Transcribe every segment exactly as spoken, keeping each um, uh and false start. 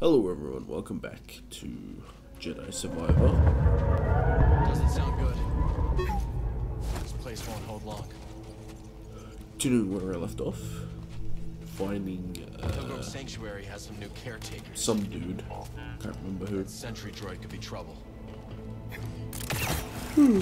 Hello everyone, welcome back to Jedi Survivor. Doesn't sound good. This place won't hold long. Continuing where I left off, finding uh, Pilgrim Sanctuary has some new caretakers. some dude, can't remember who. Sentry droid could be trouble. Hmm.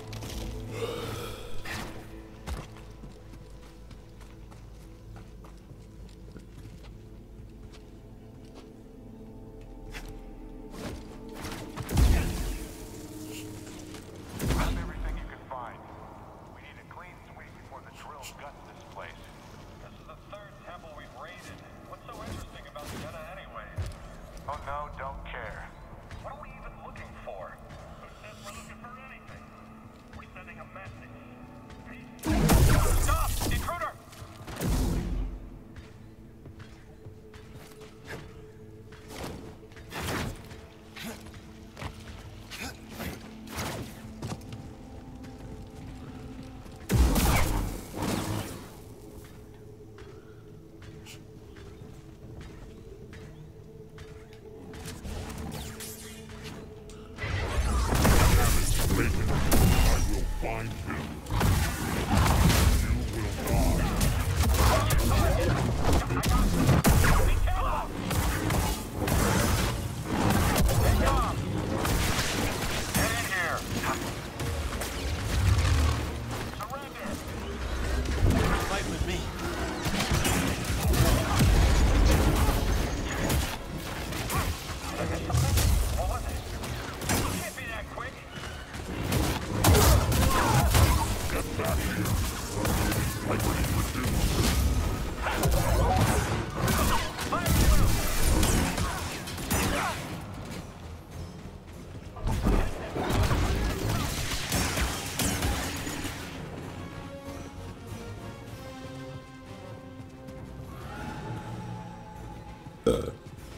Uh.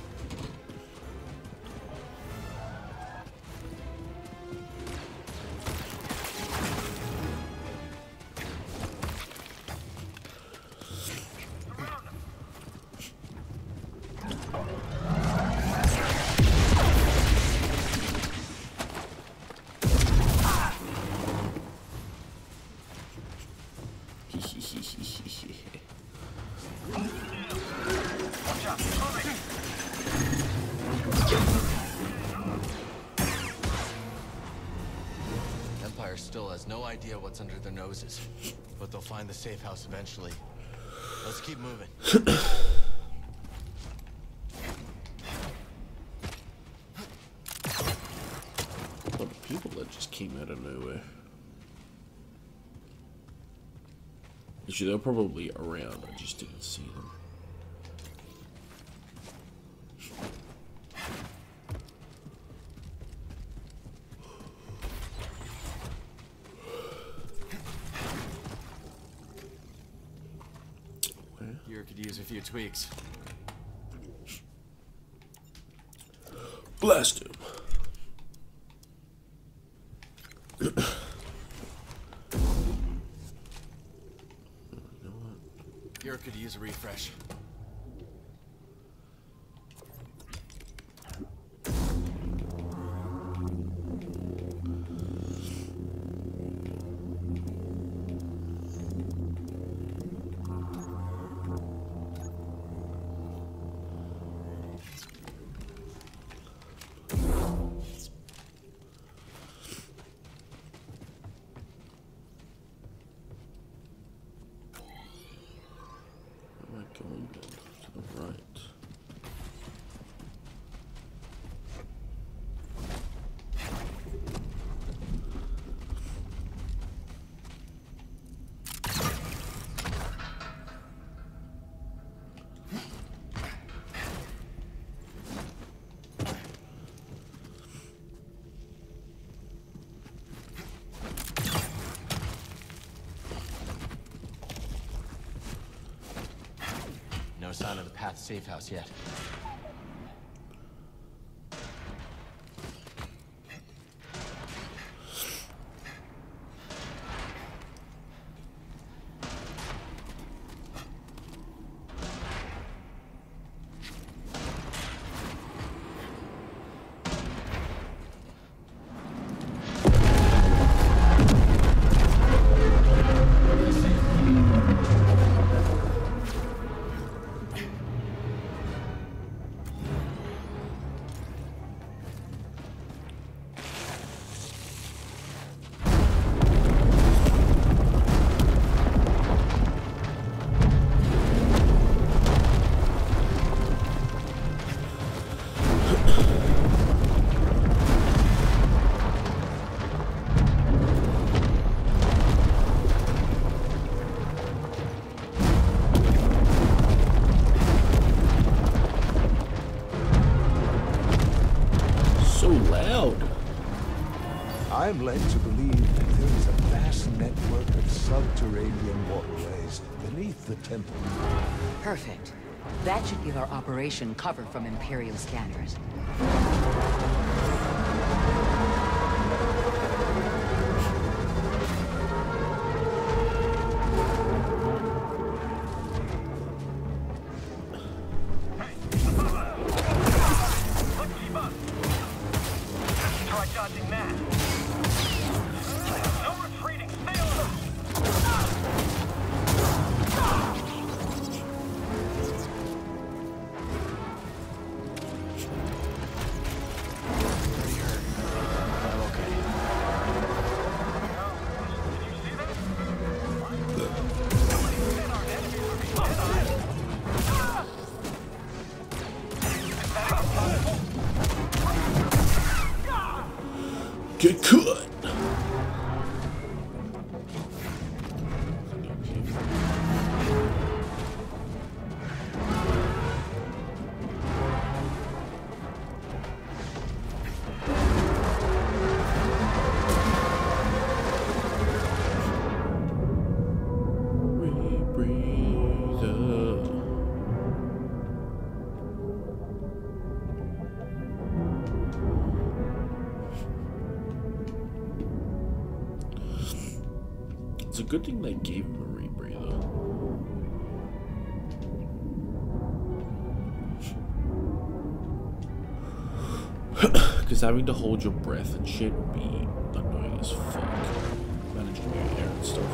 Empire still has no idea what's under their noses, but they'll find the safe house eventually. Let's keep moving. A lot of people that just came out of nowhere. Actually, they're probably around, I just didn't see them. Here could use a few tweaks. Blast him! Here could use a refresh. Going down to the right. No sign of the path safe house yet. I'm led to believe that there is a vast network of subterranean waterways beneath the temple. Perfect. That should give our operation cover from Imperial scanners. Get cut! It's a good thing they gave him a rebreather. Because having to hold your breath and shit would be annoying as fuck. Managing your hair and stuff.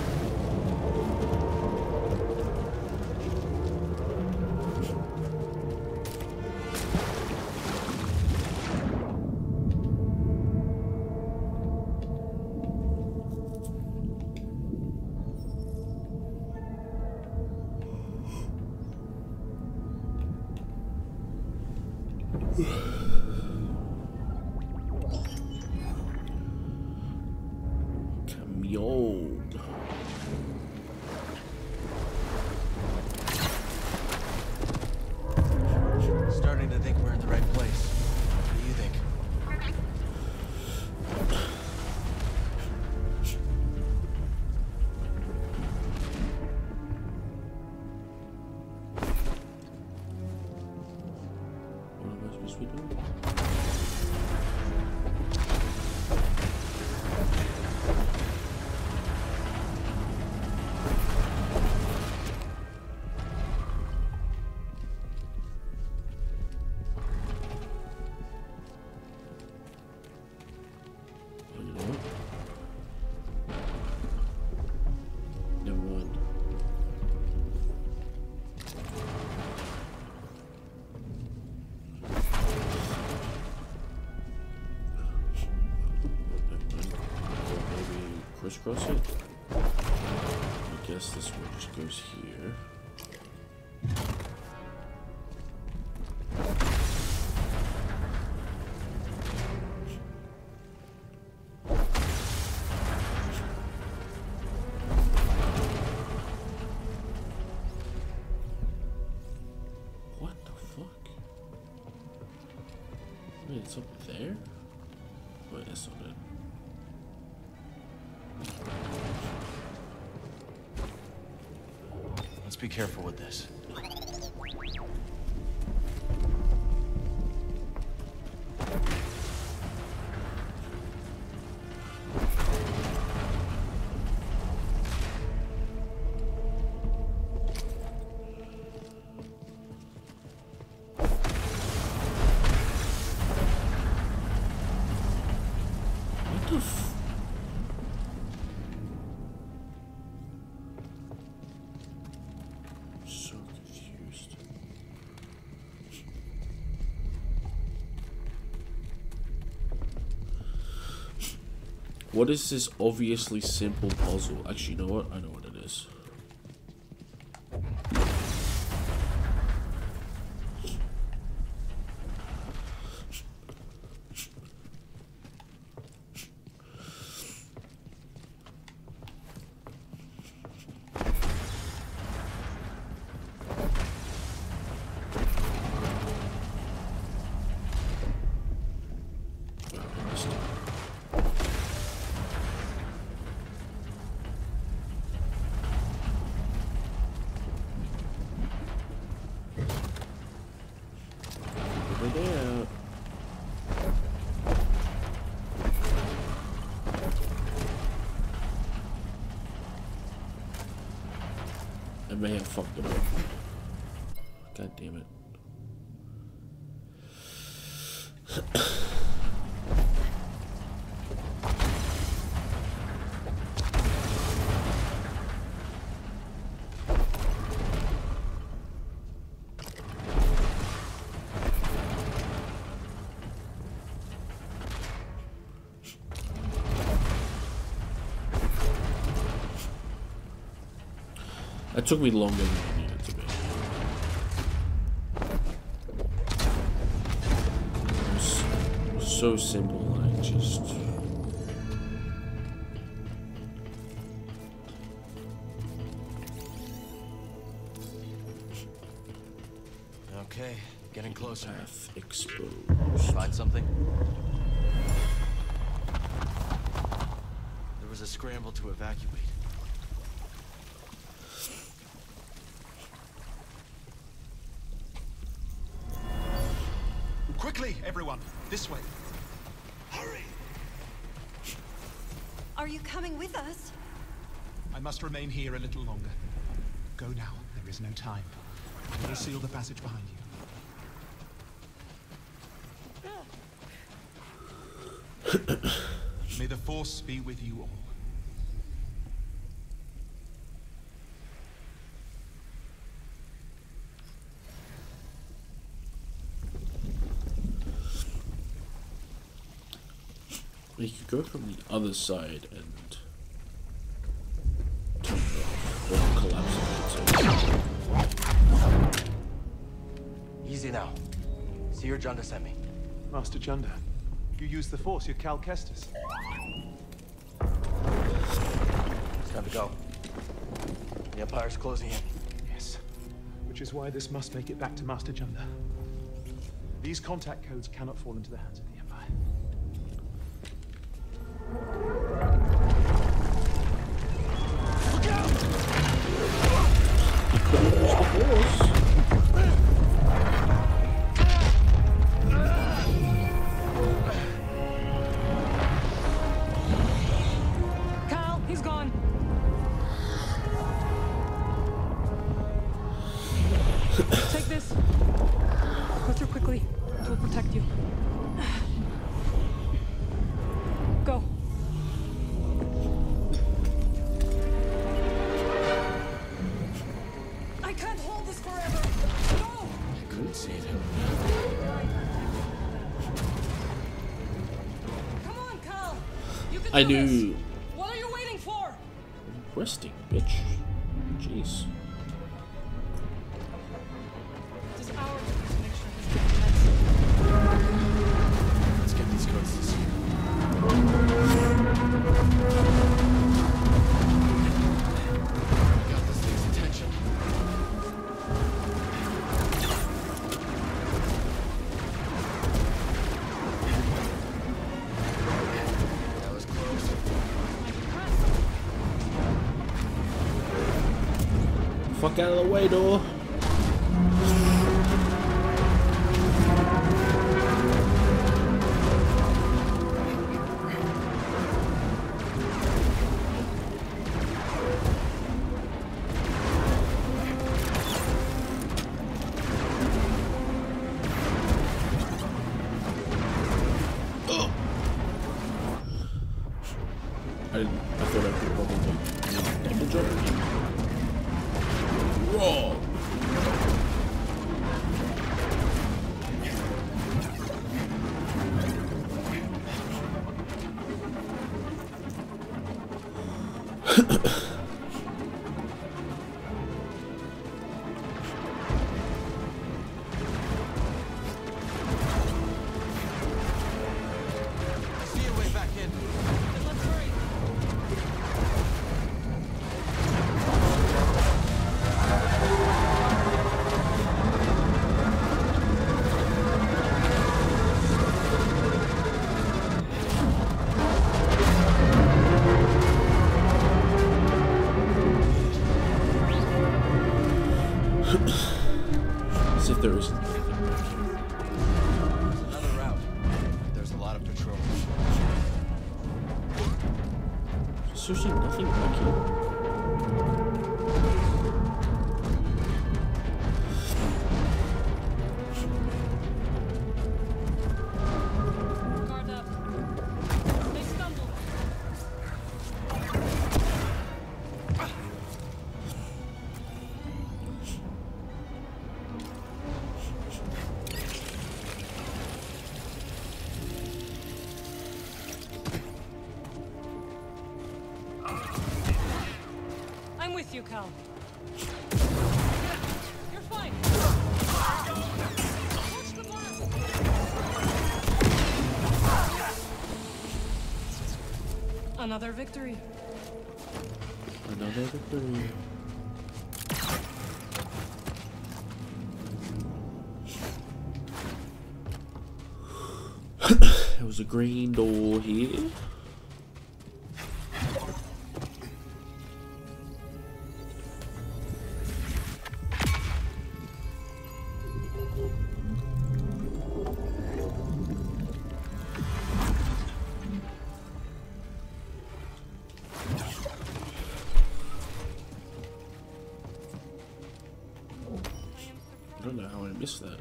Camion. Starting to think we're in the right place. What do you think? What am I supposed to be doing? Crisscross it. I guess this one just goes here. What the fuck? Wait, it's up there? Wait, that's not it. Let's be careful with this. What the f- So confused. What is this obviously simple puzzle? Actually, you know what? I know what it is. may have fucked it up. God damn it. That took me longer than it needed to be. It was, it was so simple, I just... Okay, getting closer. Path exposed. Find something? There was a scramble to evacuate. Quickly, everyone! This way! Hurry! Are you coming with us? I must remain here a little longer. Go now. There is no time. I will seal the passage behind you. May the Force be with you all. We could go from the other side and turn it off, or collapse it. Easy now. See your Junda sent me. Master Junda, you use the Force, you're Cal Kestis. It's time to go. The Empire's closing in. Yes. Which is why this must make it back to Master Junda. These contact codes cannot fall into the hands of the Empire. Look out! He couldn't use the Force. Cal, he's gone. Take this. Go through quickly. It will protect you. Go. I can't hold this forever. Go! I couldn't save him. Come on, Cal. You can I do knew. this. What are you waiting for? Resting, bitch. Jeez. It is our duty to make sure he's protected. Let's get these codes to see. Got this thing's attention. That was close. Fuck out of the way, door. I didn't. I thought I could probably double jump. Whoa! See your way back in. Let's hurry. As if there isn't anything back here. There's another route. There's a lot of patrol. There's seriously nothing back here. with you, Cal. You're fine. Push the blast. Another victory. Another victory. There was a green door here. I don't know how I missed that.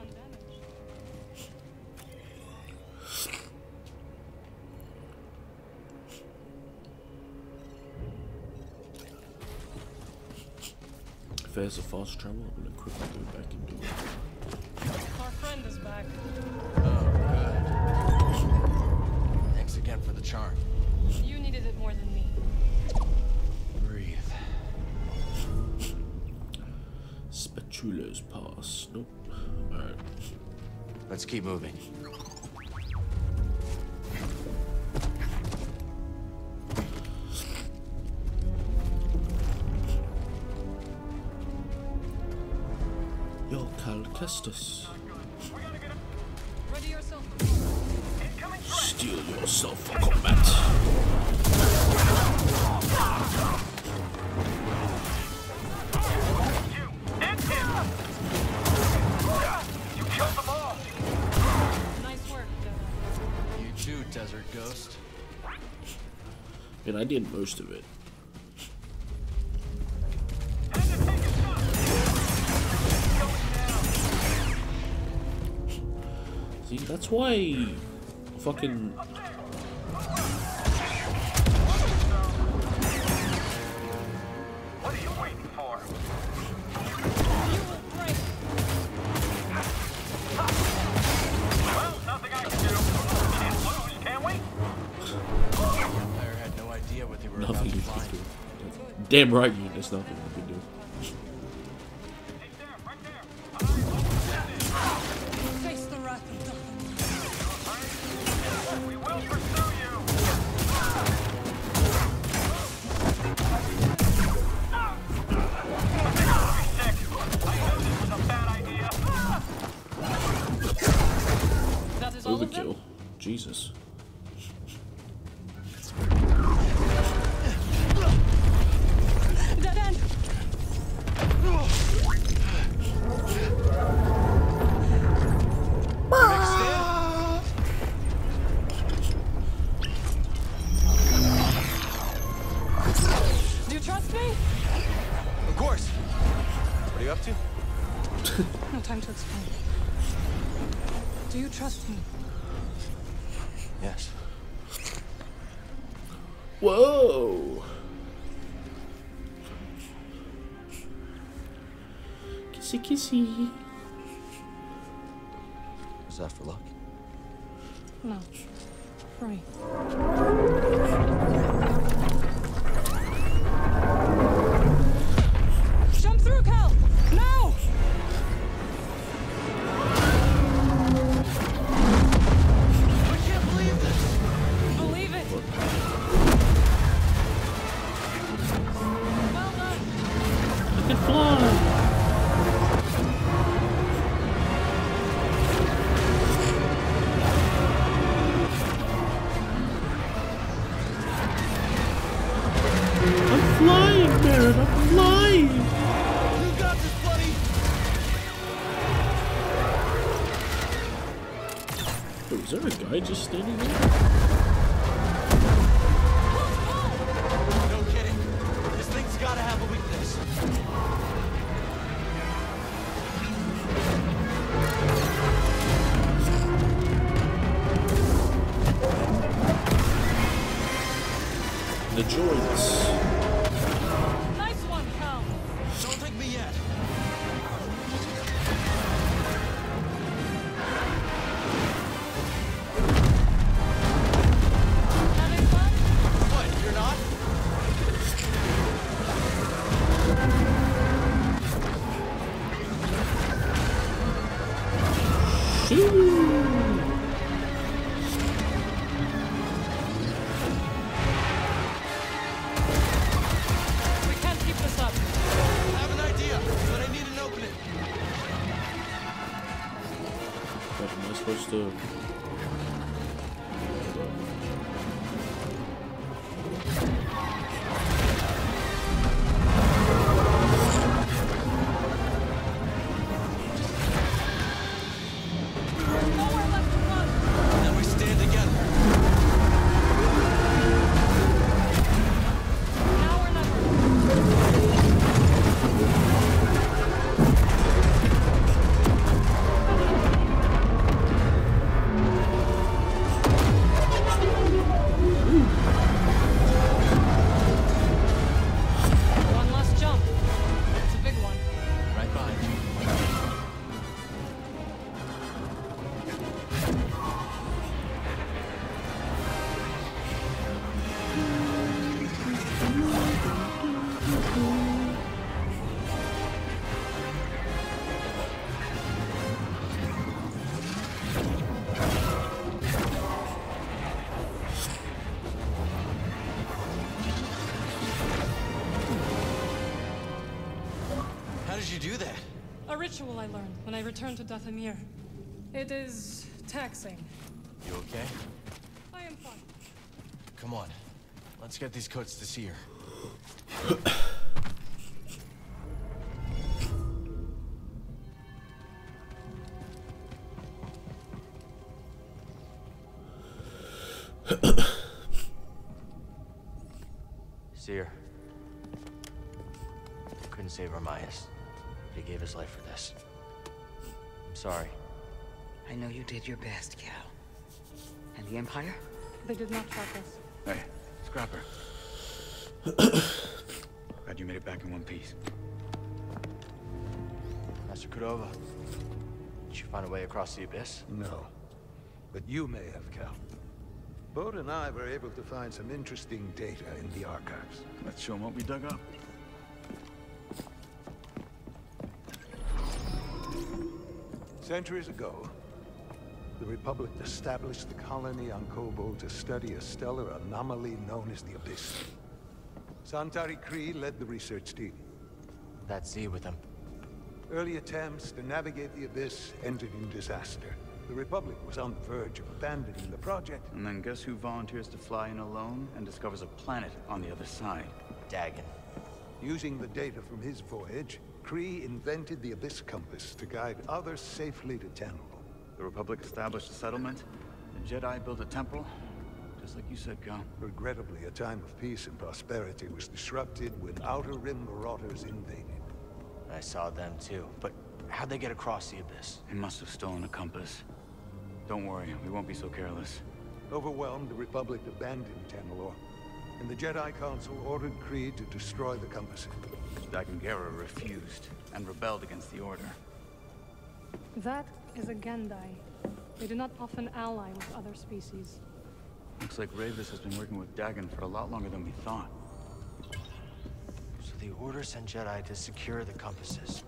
If there's a fast travel, I'm gonna quickly go back and do it. Our friend is back. Oh, good. Thanks again for the charm. You needed it more than me. Breathe. Spatula's pass. Nope. Alright. Let's keep moving. Yo, Cal Kestis. Ready yourself. Steel yourself for combat. Nice work, Devin. You too, Desert Ghost. And I did most of it. See, that's why fucking What are you waiting for? You will break. Well, nothing I can do. Can't lose, can we? Empire had no idea what they were nothing about you to can find. do. Damn right, you. There's nothing you can do. He's there, right there. Face the wrath of Dothan. We will pursue you. Sick. I knew this was a bad idea. That is all of them? Overkill. Jesus. Dead end. Do you trust me? Of course. What are you up to? No time to explain. Do you trust me? Yes. Whoa. Kissy kissy. Is that for luck? No. Free. Jump through, Cal! Now! I can't believe this! Believe it! Well done! I can fly. I'm flying, Barret. I'm flying. You got this, buddy! Wait, is there a guy just standing there? No kidding. This thing's gotta have a weakness. The joints. Nice one, Cal! Don't take me yet. Having fun? What, you're not? We can't keep this up. I have an idea, but I need an opening. What am I supposed to? Nowhere left to run. Then we stand together. Now or never. One last jump. It's a big one. Right behind you. How did you do that? A ritual I learned when I returned to Dathomir. It is taxing. You okay? I am fine. Come on. Let's get these codes to Seer. Seer. Couldn't save Armias. He gave his life for this. I'm sorry. I know you did your best, Cal. And the Empire? They did not track us. Hey, Scrapper. Glad you made it back in one piece. Master Cordova. Did you find a way across the abyss? No. But you may have, Cal. Bode and I were able to find some interesting data in the archives. Let's show 'em what we dug up. Centuries ago, the Republic established the colony on Kobold to study a stellar anomaly known as the Abyss. Santari Khri led the research team. That Z with him. Early attempts to navigate the Abyss ended in disaster. The Republic was on the verge of abandoning the project. And then guess who volunteers to fly in alone and discovers a planet on the other side? Dagon. Using the data from his voyage, Khri invented the Abyss Compass to guide others safely to Tenel. The Republic established a settlement. The Jedi built a temple. Just like you said, Cal. Regrettably, a time of peace and prosperity was disrupted when Outer Rim marauders invaded. I saw them too, but how'd they get across the abyss? They must have stolen a compass. Don't worry, we won't be so careless. Overwhelmed, the Republic abandoned Tenelor, and the Jedi Council ordered Khri to destroy the compass. Dagon Gera refused and rebelled against the Order. That is a Gendai. They do not often ally with other species. Looks like Ravis has been working with Dagon for a lot longer than we thought. So the Order sent Jedi to secure the compasses.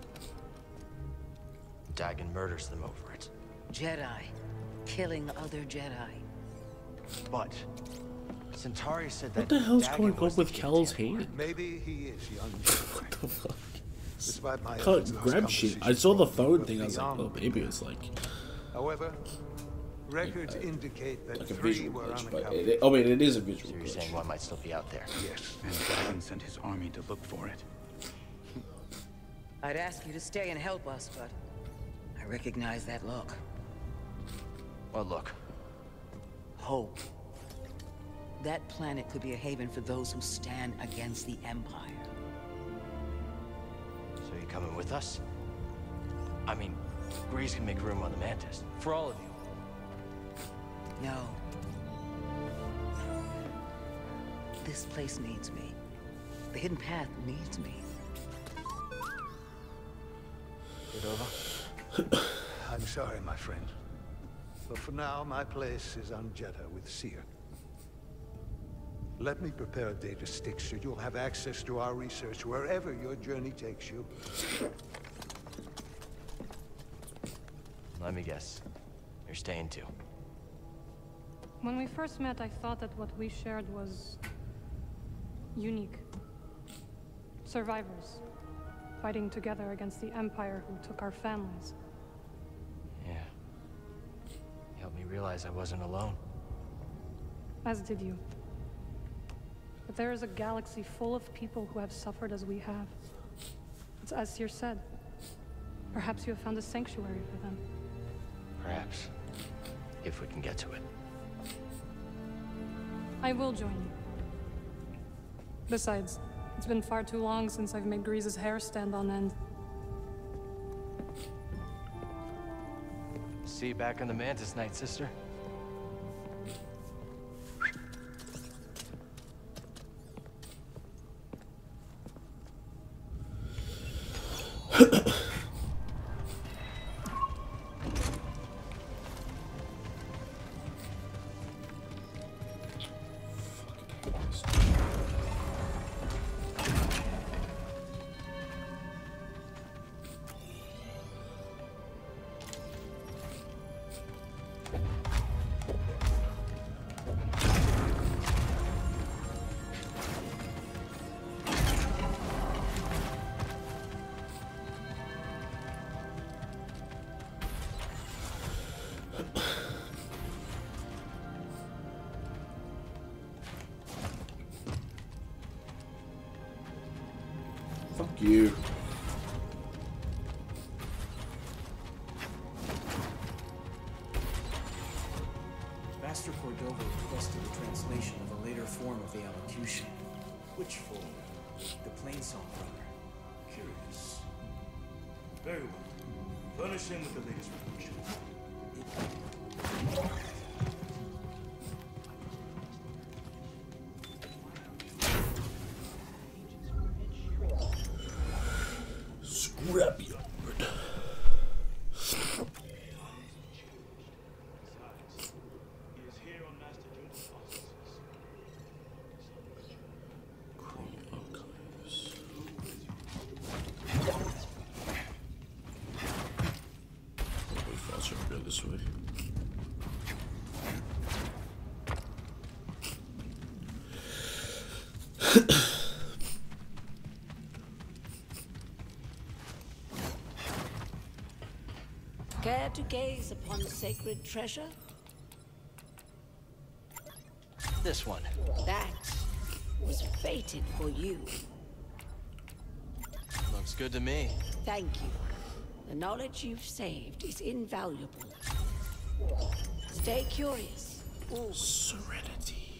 Dagon murders them over it. Jedi. Killing other Jedi. But Centauri said that What the hell's Dagon going on was the with key Cal's to Tenelor. hand? Maybe he is young Jedi. The fuck? Despite my Can't efforts, those grab shit. I compasses saw the were phone thing. I was like, beyond oh, maybe it's like However, records Like a- indicate that like a three visual were glitch, but unaccounted. it, I mean, it is a So visual you're glitch. saying one might still be out there? Yes. And Dagon sent his army to look for it. I'd ask you to stay and help us, but I recognize that look. Well, look. Hope. That planet could be a haven for those who stand against the Empire. So you coming with us? I mean, Grace can make room on the Mantis. For all of you. No. This place needs me. The Hidden Path needs me. Cordova? I'm sorry, my friend. But for now, my place is on Jedha with Seer. Let me prepare a data stick so you'll have access to our research wherever your journey takes you. Let me guess. you're staying too. When we first met, I thought that what we shared was unique. Survivors, fighting together against the Empire who took our families. Yeah. You helped me realize I wasn't alone. As did you. But there is a galaxy full of people who have suffered as we have. It's as Cere said. Perhaps you have found a sanctuary for them. Perhaps. If we can get to it. I will join you. Besides, it's been far too long since I've made Grease's hair stand on end. See you back on the Mantis night, sister. Fuck you. Master Cordova requested a translation of a later form of the allocution. Which form? The Plainsong brother. Curious. Very well. Furnish him with the latest revision. Scrappyard. This way. Care to gaze upon sacred treasure? This one. That was fated for you. Looks good to me. Thank you. The knowledge you've saved is invaluable. Stay curious. Ooh. Serenity.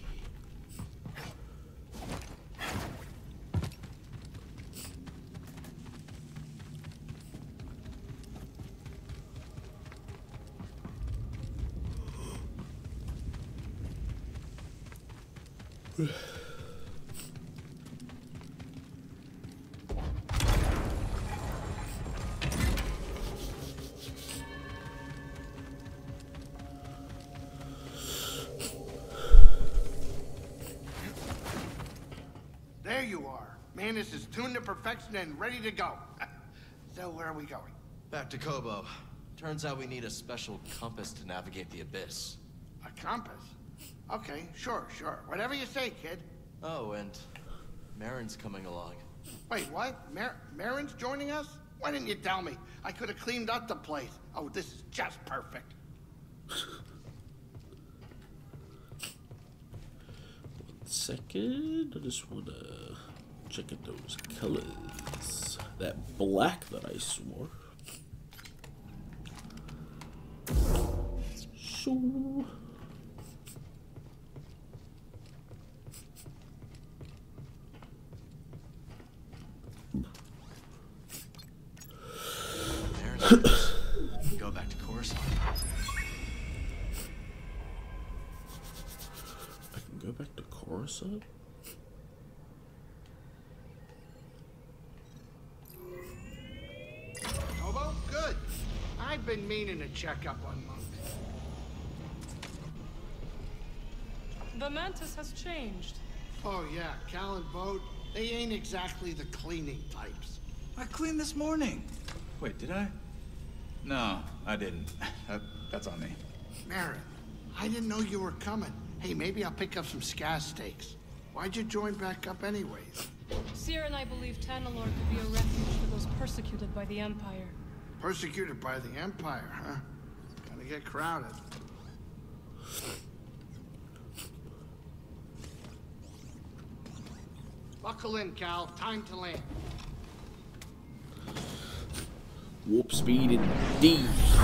There you are. Mantis is tuned to perfection and ready to go. So where are we going? Back to Koboh. Turns out we need a special compass to navigate the Abyss. A compass? Okay, sure, sure. Whatever you say, kid. Oh, and Marin's coming along. Wait, what? Mar Marin's joining us? Why didn't you tell me? I could have cleaned up the place. Oh, this is just perfect. Second, I just want to check out those colors. That black that I swore. So. Go back to Coruscant. I can go back to Coruscant? Koboh? Good. I've been meaning to check up on Monk. The Mantis has changed. Oh yeah, Cal and Bode, they ain't exactly the cleaning types. I cleaned this morning. Wait, did I? No, I didn't. That, that's on me. Merrin, I didn't know you were coming. Hey, maybe I'll pick up some scaz steaks. Why'd you join back up anyways? Cere and I believe Tanalorr could be a refuge for those persecuted by the Empire. Persecuted by the Empire, huh? Gonna get crowded. Buckle in, Cal. Time to land. Warp speed indeed.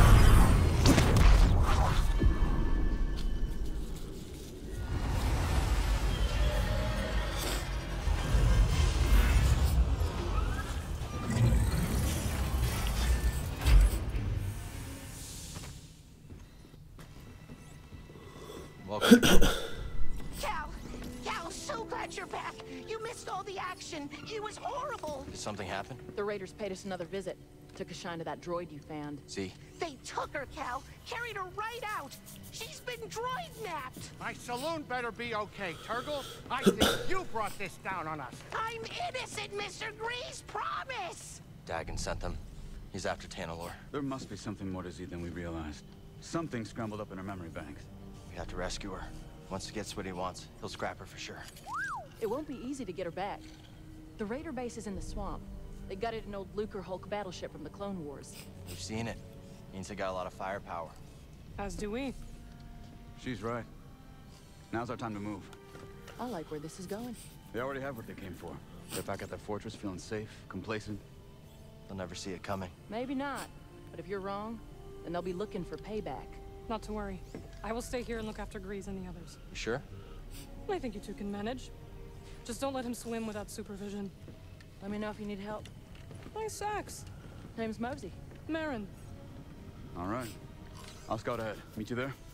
Welcome. Cal! Cal, so glad you're back! You missed all the action! It was horrible! Did something happen? The Raiders paid us another visit. Took a shine to that droid you found. See? They took her, Cal! Carried her right out! She's been droid-napped! My saloon better be okay, Turgle. I think you brought this down on us. I'm innocent, Mister Grease! Promise! Dagan sent them. He's after Tanalorr. There must be something more to Z than we realized. Something scrambled up in her memory banks. We have to rescue her. Once he gets what he wants, he'll scrap her for sure. It won't be easy to get her back. The Raider base is in the swamp. They gutted an old Lucre Hulk battleship from the Clone Wars. We've seen it. Means they got a lot of firepower. As do we. She's right. Now's our time to move. I like where this is going. They already have what they came for. They're back at their fortress feeling safe, complacent. They'll never see it coming. Maybe not. But if you're wrong, then they'll be looking for payback. Not to worry. I will stay here and look after Grease and the others. You sure? I think you two can manage. Just don't let him swim without supervision. Let me know if you need help. Nice axe. Name's Mosey. Merrin. All right. I'll scout ahead. Meet you there?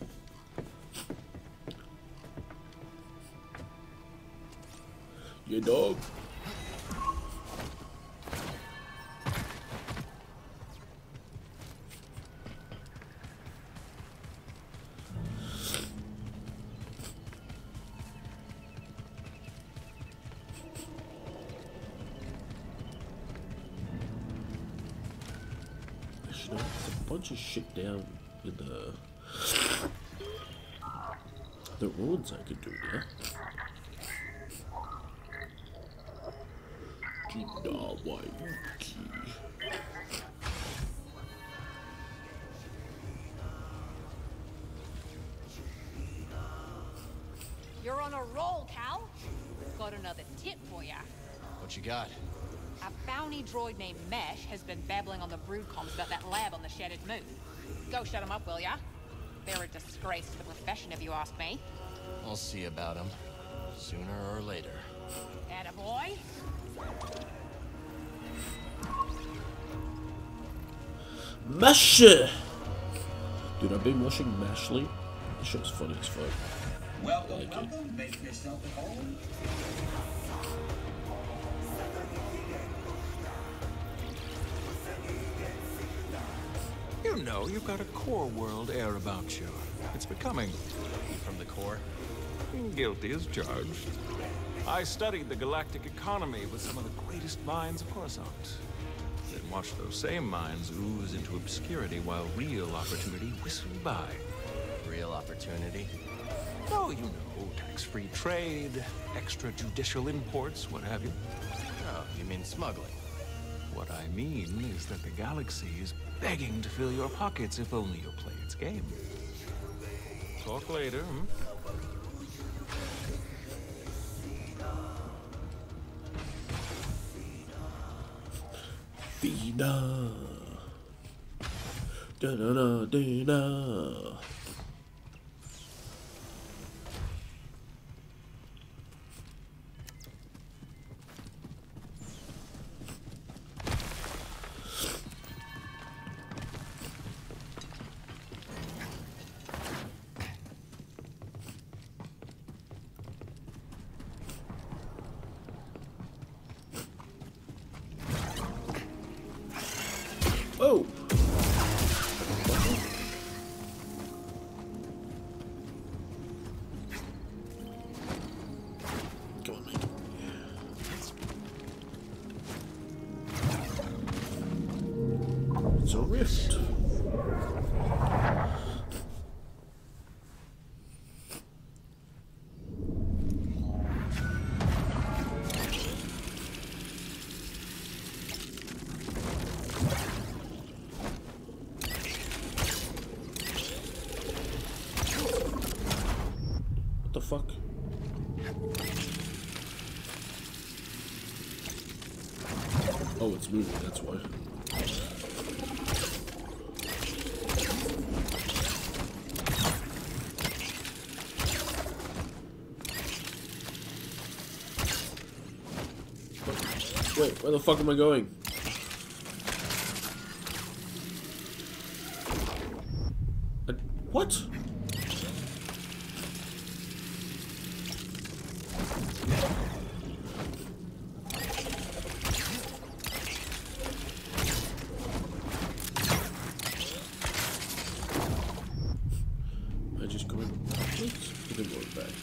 Your dog. Actually, there's a bunch of shit down in the the ruins I could do, yeah. You're on a roll, Cal. Got another tip for ya. What you got? A bounty droid named Mesh has been babbling on the brood comms about that lab on the Shattered Moon. Go shut him up, will ya? They're a disgrace to the profession, if you ask me. I'll see about him. Sooner or later. Attaboy. Mash! Dude, I've been watching Mashley. This show's funny as fuck. Welcome, I like welcome. it. Make yourself at home. You know, you've got a core world air about you. It's becoming. You from the core? Guilty as charged. I studied the galactic economy with some of the greatest minds of Coruscant. Then watched those same minds ooze into obscurity while real opportunity whistled by. Real opportunity? Oh, you know, tax-free trade, extrajudicial imports, what have you. Oh, you mean smuggling? What I mean is that the galaxy is begging to fill your pockets if only you'll play its game. Talk later, hmm? Dina. Da da da Dina. Oh! Come on, mate. It's a rift. Oh, it's moving, that's why. Wait, where the fuck am I going? Uh, what? I just go in. What? Then go back.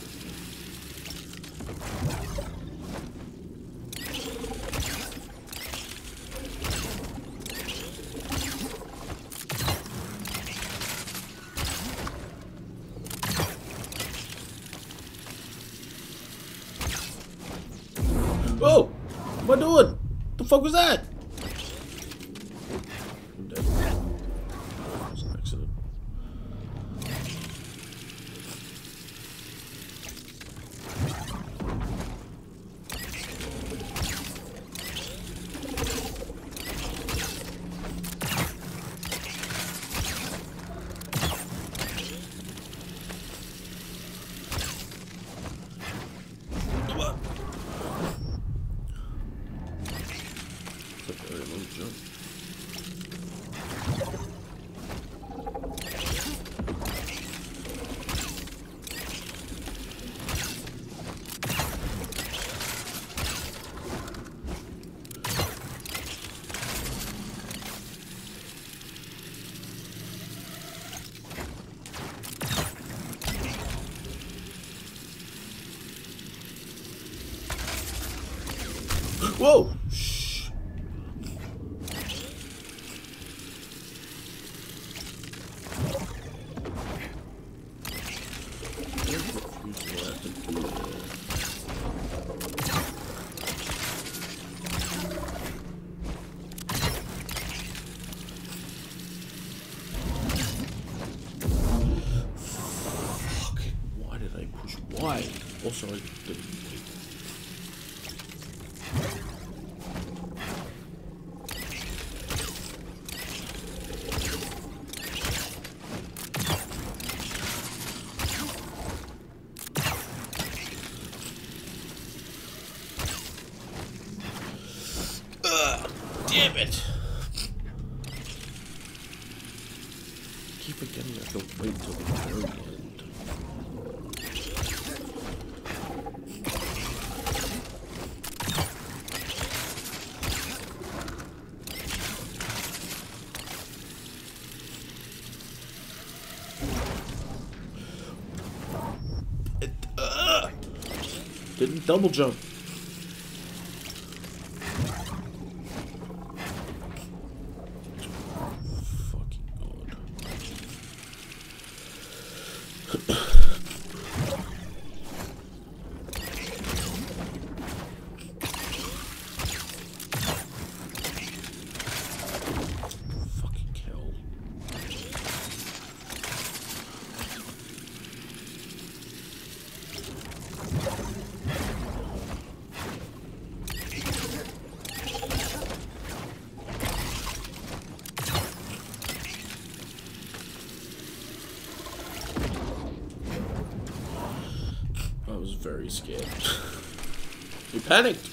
Oh! What am I doing? What the fuck was that? I'm dead. That was an accident. Whoa! Shh. Fuck. Why did I push Y? Also, I didn't. Damn it! Keep forgetting I have to wait till the very end. It, uh, didn't double jump. I was very scared. We panicked.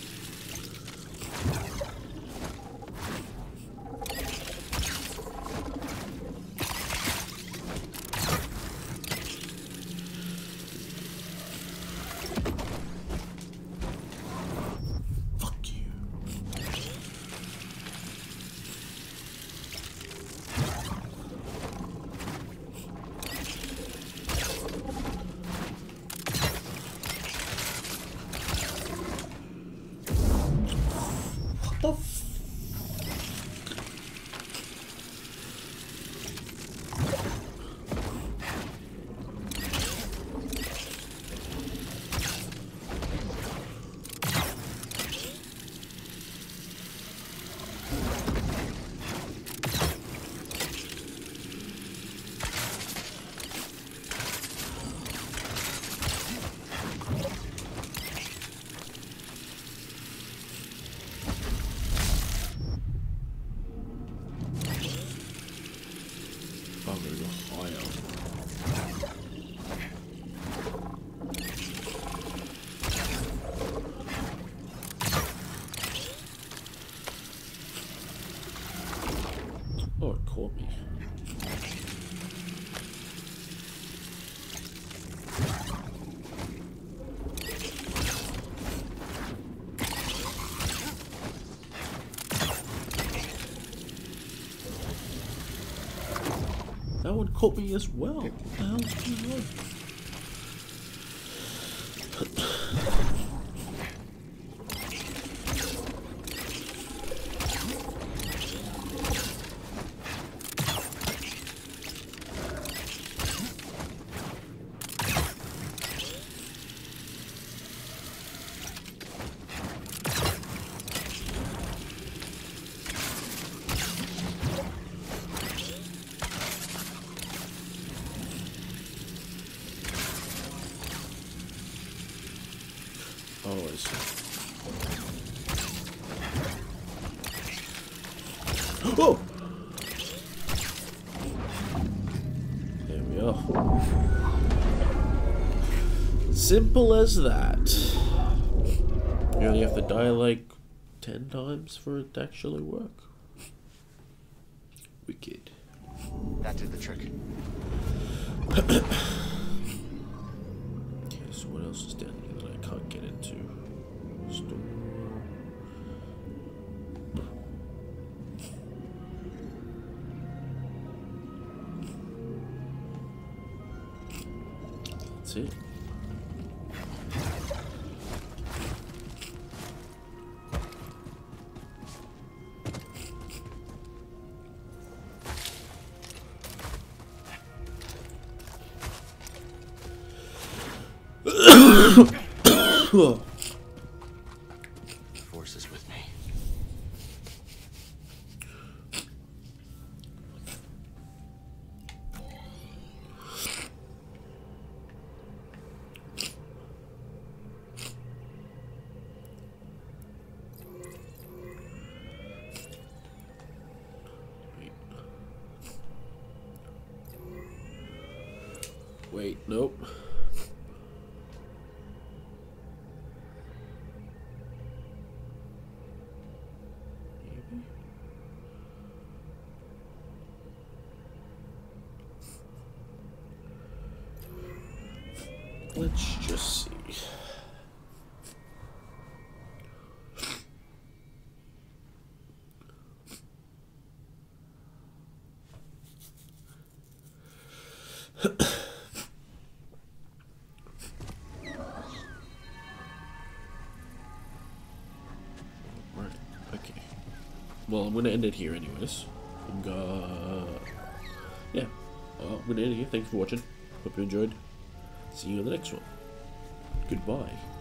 The f caught me. That one caught me as well. What the hell's going on? Oh, I see. Oh! There we are. Simple as that. You only have to die like ten times for it to actually work. Wicked. That did the trick. Okay, so what else is down here that I can't get into? Store. That's it. The force is with me. Wait, nope. Let's just see. Right, okay. Well, I'm gonna end it here anyways. And, uh, yeah. Well, I'm gonna end it here. Thanks for watching. Hope you enjoyed. See you in the next one. Goodbye.